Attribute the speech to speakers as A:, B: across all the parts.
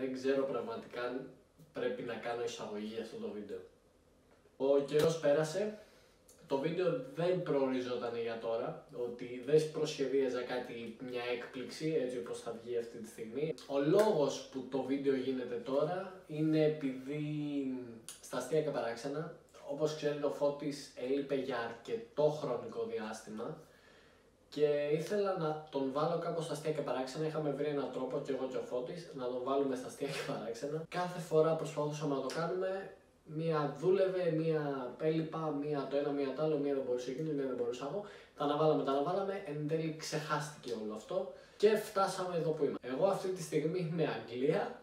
A: Δεν ξέρω πραγματικά αν πρέπει να κάνω εισαγωγή για αυτό το βίντεο. Ο καιρός πέρασε, το βίντεο δεν προοριζόταν για τώρα, ότι δεν προσχεδίαζα κάτι, μια έκπληξη έτσι όπως θα βγει αυτή τη στιγμή. Ο λόγος που το βίντεο γίνεται τώρα είναι επειδή στα αστεία και παράξενα, όπως ξέρετε, ο Φώτης έλειπε για αρκετό χρονικό διάστημα και ήθελα να τον βάλω κάπως στα αστεία και παράξενα. Είχαμε βρει έναν τρόπο, και εγώ και ο Φώτης, να τον βάλουμε στα αστεία και παράξενα. Κάθε φορά προσπαθούσαμε να το κάνουμε. Μία δούλευε, μία έλειπα, μία το ένα, μία το άλλο, μία δεν μπορούσε εκείνη, μία δεν μπορούσα εγώ. Τα αναβάλαμε, εν τέλει ξεχάστηκε όλο αυτό και φτάσαμε εδώ που είμαι. Εγώ αυτή τη στιγμή είμαι Αγγλία.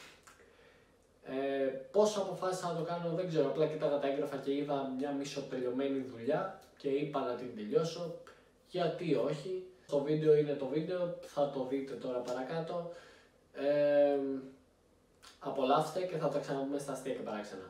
A: Πώς αποφάσισα να το κάνω δεν ξέρω, απλά κοίταγα τα έγγραφα και είδα μια μισοτελειωμένη δουλειά και είπα να την τελειώσω. Γιατί όχι, το βίντεο είναι το βίντεο, θα το δείτε τώρα παρακάτω. Απολαύστε και θα τα ξαναπούμε στα αστεία και παράξενα.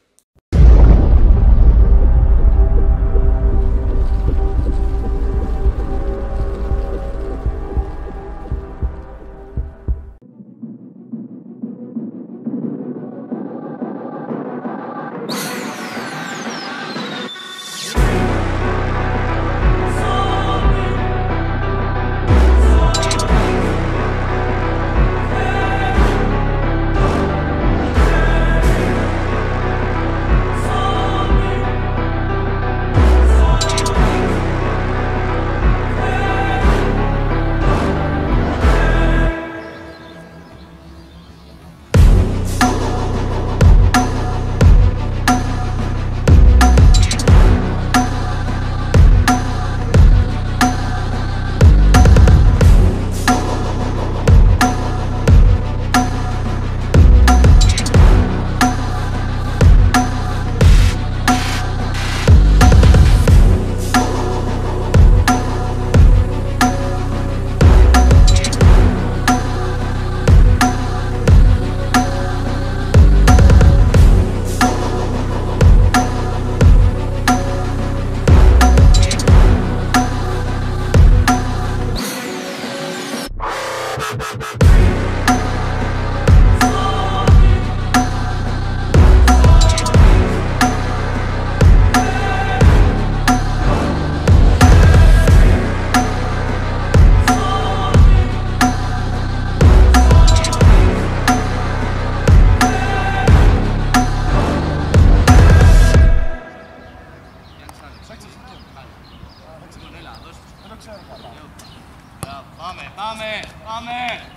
B: Πάμε!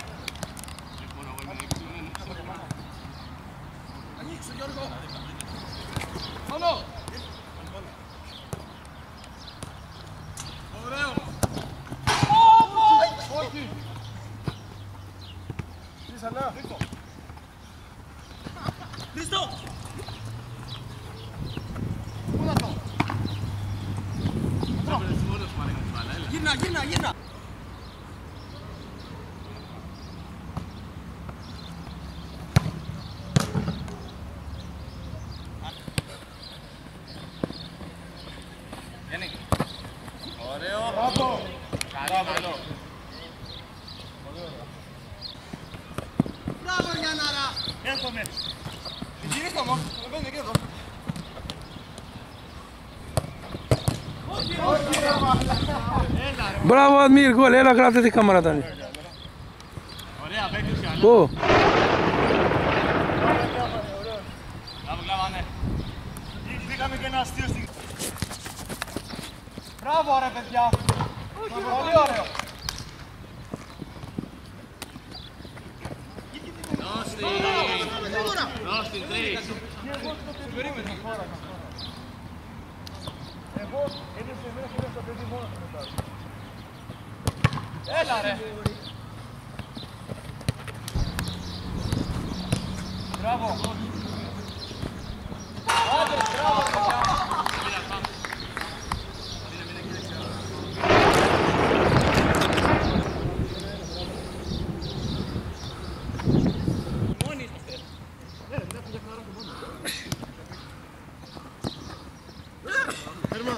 B: Ανοίξε Γιώργο! Πάνω! Ωραίο! Όχι! Χρήσα, να! Χρήστο! Πού να το! Γύρνα! Ωραίο! Μπράβο! Καλό! Μπράβο Γιάνναρα! Έρχομαι! Γυρίστε μου! Μπαίνετε και εδώ!
C: Μπράβο Αδμίρ, γκολ, έλα κράτε τη κάμερα Τάνη.
B: Ωραία, παίκτησε αλλά.
C: Πού?
B: Μπράβο, ναι. Είχαμε και ένα αστείο στην... Μπράβο ρε παιδιά! Πολύ ωραίο! Δώσ' την 3! Εγώ έδωσε εμένα και στο παιδί μόνο του μετά. Έλα ρε! Μπράβο! Άντε, μπράβο παιδιά! Μόνοι είσαστε! Ναι, δεν έχω για χαρά το μόνο. Έρμα!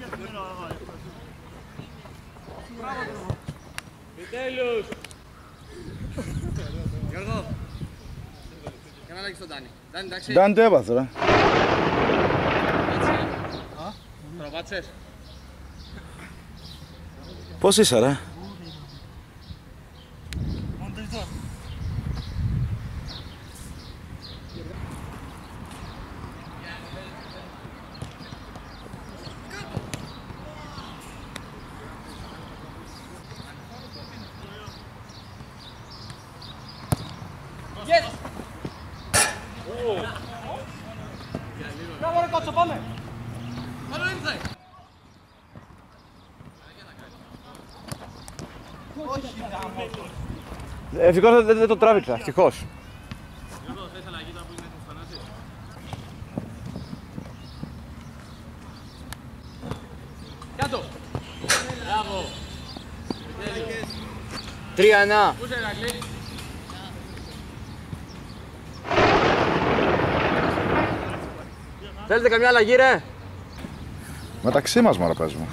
B: Μπράβο! Επιτέλους!
D: Γιώργο, κάνε αλλαγή στον Ντάνι. Ντάνι, εντάξει.
E: Ντάνι, τι έπαθε, ρε.
D: Τραβάτσες.
E: Πώς είσαι, ρε.
D: Μπράβο ρε κότσο, πάμε! Άλλο ήρθε!
E: Ευτυχώς δεν το τράβηξα, ευτυχώς.
D: Γιώργο, θες αλλαγή τώρα που είναι έτοιμος Θανάσης? Κάτω! Μπράβο! 3-1! Πού είσαι Ηρακλή? Θέλετε καμιά αλλαγή ρε?
E: Μεταξύ μας μωρέ παίζουμε.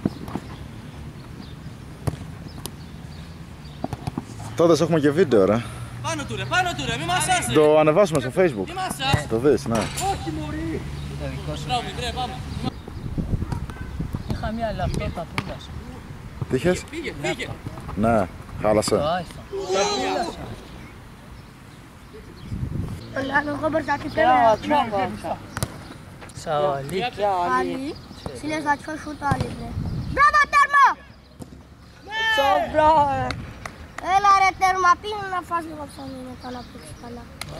E: Τότε έχουμε και βίντεο, ρε.
D: Πάνω του ρε, μη μασάς ρε!
E: Το ανεβάσουμε στο Facebook.
D: Μη μασάς!
E: Το δεις, ναι.
D: Όχι μωρί! Μπράβο μικρέ, πάμε!
F: Είχα μια λαπτό παππούλας.
E: Τι είχες?
D: Πήγε!
E: Ναι, χάλασε.
F: Το iPhone.
G: Εγώ μπροστά και πέρα.
F: Σαολί.
G: Ali. Și le faci fă șutul Ali. Bravo, Termo!
F: Sobra.
G: El are terma pin, nu faci nimic să mine ca la pușcala.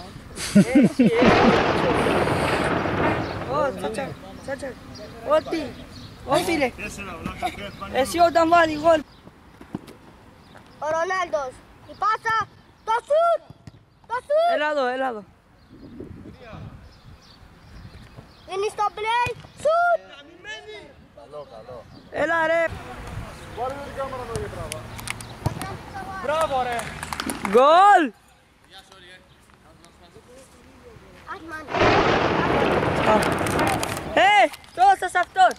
F: Ό,τι. Όφιλε. Εσύ όταν βάλει γόλ.
G: Ο Ρονάλντος. Η πάσα. Το σουτ. Το σουτ.
F: Έλα εδώ.
G: Είναι στο play. Σουτ.
F: Έλα ρε.
D: Μπράβο ρε!
F: Γκολ.
G: Άσμαν.
F: Δώσα σε αυτός.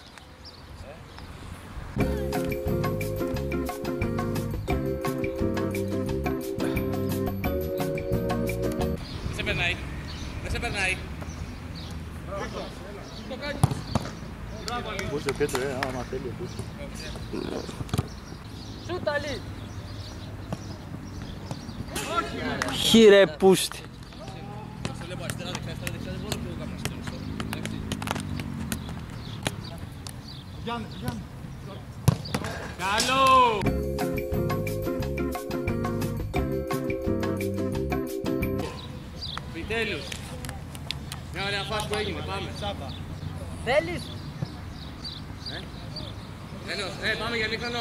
D: Δεν σε περνάει.
E: Πούσε Πέτρο, άμα θέλει, πούσε.
F: Σούτ Αλή. Χειρε πούστη.
D: Σε βλέπω αριστερά, δεξιά, δεν μπορώ να κάνω στο καλό! Επιτέλους! Μια ωραία φάση που έγινε, πάμε!
F: Θέλεις.
D: Τέλος, πάμε για μήχρονο!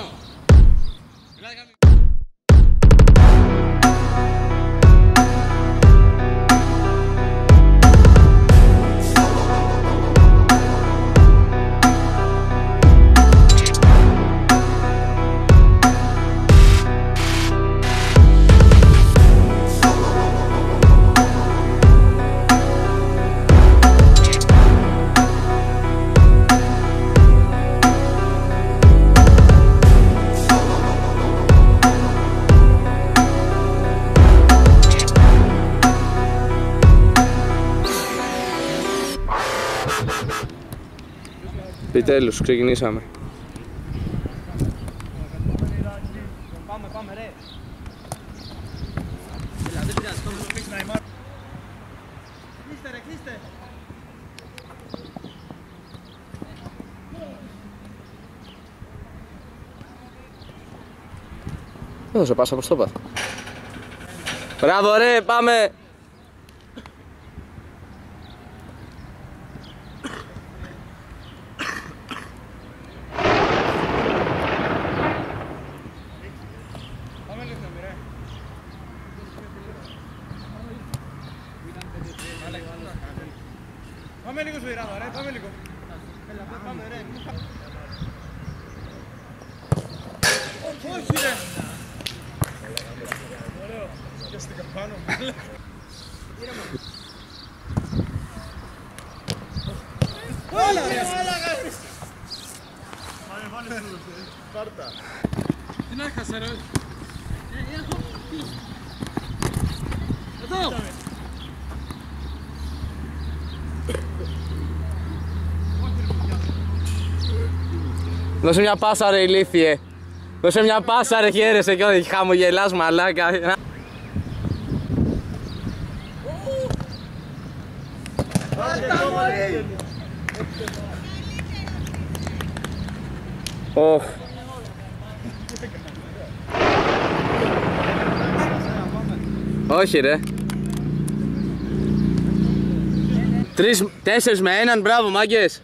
H: Επιτέλους, ξεκινήσαμε.
D: Πάμε ρε! Έλα, δεν πειράζει, πάμε στο πίξ να ημάρω. Κλείστε ρε, κλείστε!
H: Έδωσε πάσα προς το πάθο. Μπράβο ρε, πάμε!
D: Πάμε λίγο σφυράδα ρε, πάμε λίγο. Έλα, πάμε ρε. Όχι ρε. Ωραίο. Πιάστηκα πάνω. Όλα ρε. Βάλε σου, Σπάρτα. Τι να έχασε ρε.
H: Δώσε μια πάσα ρε ηλίθιε. Δώσε μια πάσα ρε, χαίρεσαι και όχι χαμογελάς μαλάκα. Ωχ. Όχι ρε. 4 με 1, μπράβο μάγκες.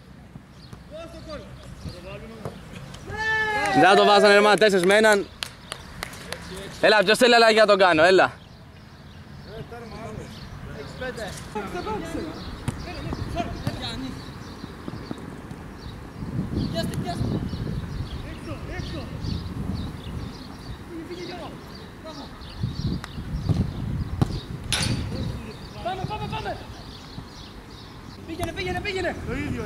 H: Δεν το βάζανε ρε μάνα, 4 με 1. Έλα, ποιος θέλει αλλαγή να τον κάνω, έλα.
D: Πάμε. Πήγαινε. Το ίδιο,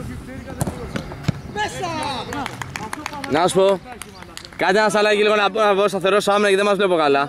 D: μέσα!
H: Να σου πω, κάντε ένα σαλάκι λίγο να βγω σταθερός άμυνα γιατί δεν μας βλέπω καλά.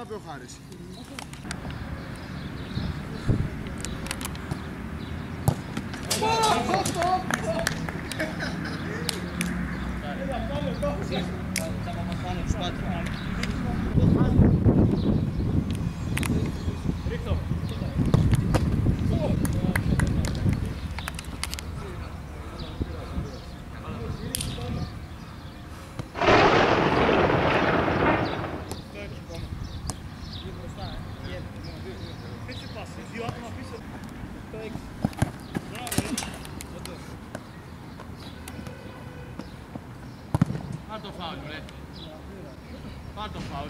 B: Πάρ' το φάουλ, ρε. Πάρ' το φάουλ.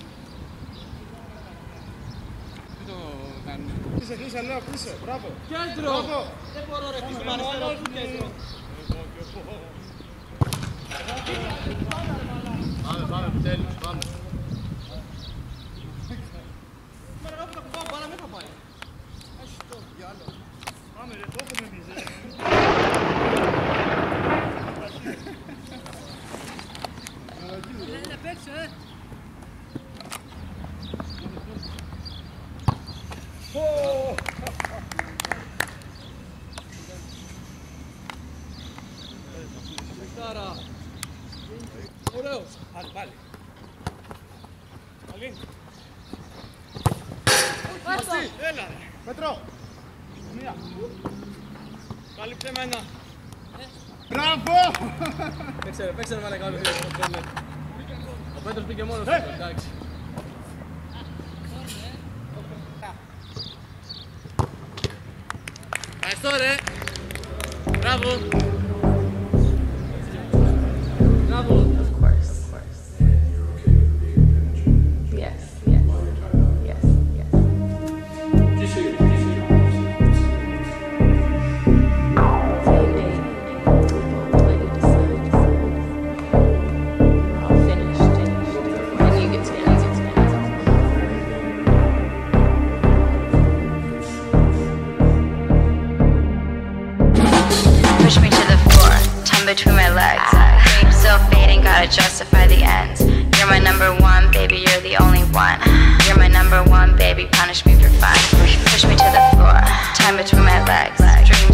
B: Τι το κάνουμε.
D: Κλείσε, λέω, κλείσε. Μπράβο.
B: Κέντρο! Δεν μπορώ ρε, πίσω αριστερό του κέντρο. Πάμε, τέλος, πάμε. Πάμε ρε, το έχουμε εμείς ρε.
D: Παίξε,
B: Ωραίος. Πάλι. Έλα ρε.
D: Πέτρο.
B: Μία. Κάλυψε εμένα.
D: Μπράβο.
B: Παίξε ρε μάνα κάλυψε. Ο Πέτρος πήγε μόνος του, εντάξει. Ευχαριστώ ρε. Μπράβο. Μπράβο.
I: Push me to the floor, tongue between my legs. Dreams still fading, gotta justify the ends. You're my number one, baby, you're the only one. You're my number one, baby, punish me for fun. Push me to the floor, tongue between my legs. Dreams.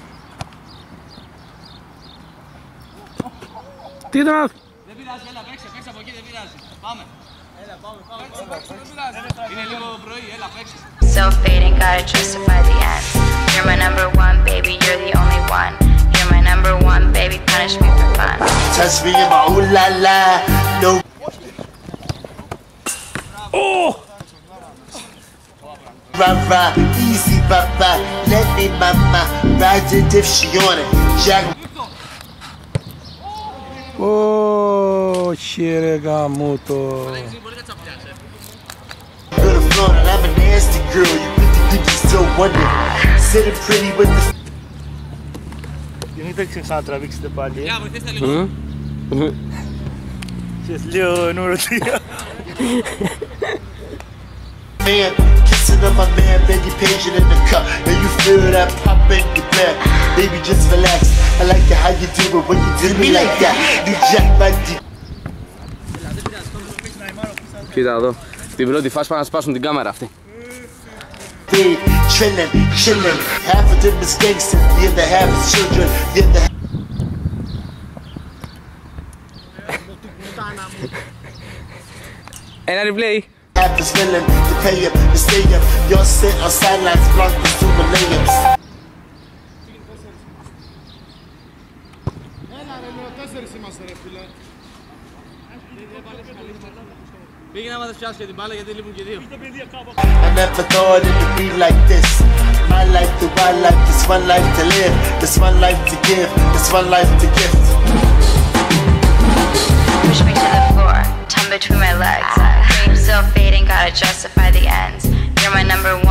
C: Τι ήταν αυτό?
B: Δεν πειράζει, έλα, παίξε από εκεί, δεν πειράζει. Πάμε. Έλα, πάμε. Παίξε, δεν πειράζει. Είναι λίγο πρωί, έλα, παίξε.
I: Still fading, gotta justify the ends. You're my number one, baby, you're the only one. You're my number one, baby, punish me for fun.
J: Touch me in my ooh la la, no.
C: Oh!
J: Rah, easy papa, let me mama, ride it if she on it. Jack.
C: Όχι ρε γαμούτο.
J: Good of floor, and I'm a nasty girl. You think you still wonder. Sitting pretty with the.
D: Δεν θα ξανατραβήξετε πάλι.
B: Για, βοηθήστε λίγο.
D: Ξέρεις, λίγο νουρωτία.
J: Man, kissing on my man, baby, paging in the cup. And you feel that pop in your back. Baby, just relax. I like it how you do it when you do me like that. You jack my dick.
H: Κοίτα εδώ, την πρώτη φάση πάνε να σπάσουν την κάμερα αυτή.
J: paid, chillin', chillin'. Half of them is gangsters, the other half is children, the other
H: Ένα replay.
J: half is willing to pay up, to stay up. Y'all sit on sidelines, block the super layups.
B: Πήγαινε άμα δεν φτιάσεις και την μπάλα γιατί λείπουν και δύο.
J: I never thought it would be like this. My life, the wild life, this one life to live, this one life to give, this one life to gift.
I: Push me to the floor, tongue between my legs. Dreams still fading, gotta justify the ends. You're my number one.